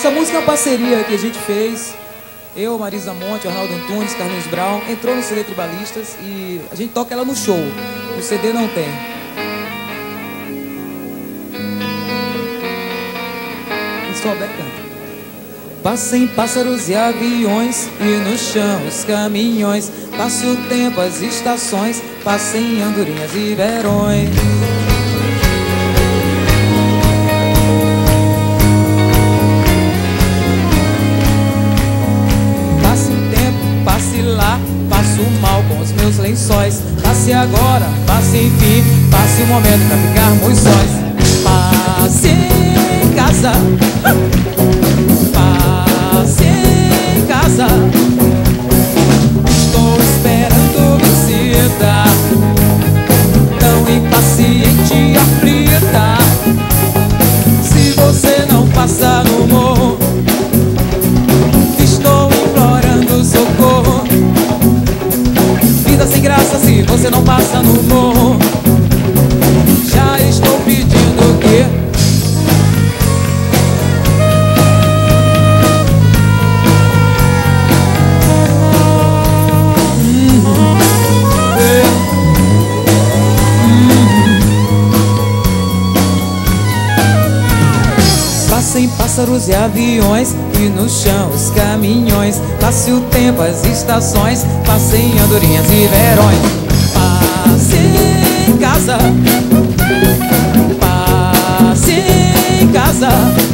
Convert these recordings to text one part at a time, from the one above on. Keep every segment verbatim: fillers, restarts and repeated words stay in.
Essa música é uma parceria que a gente fez. Eu, Marisa Monte, Arnaldo Antunes, Carlinhos Brown. Entrou no C D Tribalistas e a gente toca ela no show. O C D não tem. E só Beck canta. Passem pássaros e aviões e no chão os caminhões. Passe o tempo, as estações, passem andorinhas e verões. Passe o tempo, passe lá, passe o mal com os meus lençóis. Passe agora, passe enfim, passe o momento pra ficarmos sós. Passe em casa, passe em casa. Estou esperando visita, tão impaciente e aflita. Se você não passa no morro, estou implorando socorro. Vida sem graça se você não passa no morro. Já estou pedindo o quê? Passem pássaros e aviões e no chão os caminhões. Passe o tempo, as estações, passem andorinhas e verões. Passe em casa, passe em casa.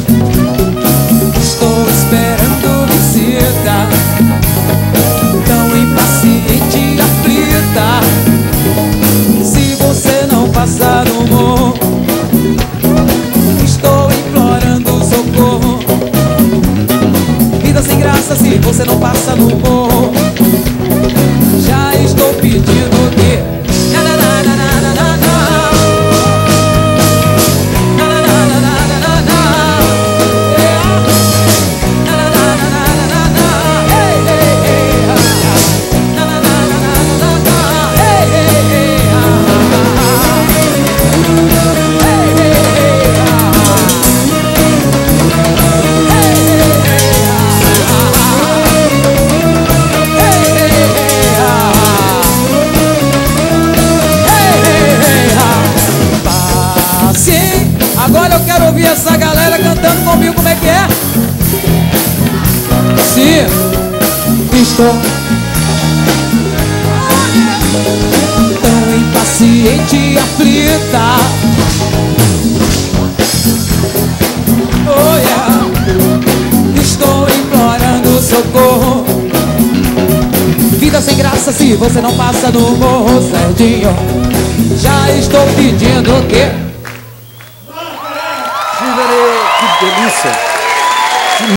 Estou esperando visita, tão impaciente e aflita. Se você não passar no morro, estou implorando socorro. Vida sem graça se você não passa no morro. Já estou pedindo o quê? Na, na, na, na, na, na, na, na. Na, na, na, na, na, na, na, na. Yeah. Na, na, na, na, na, na, na, na. Hey, hey, hey, ah. Na, na, na, na, na, na, na. Hey, hey, hey, ah. Hey, hey, hey, ah. Agora eu quero ouvir essa galera cantando comigo, como é que é? Sim, estou tão impaciente e aflita. Oh yeah. Estou implorando socorro. Vida sem graça se você não passa no morro, Serginho. Já estou pedindo o quê? Que delícia!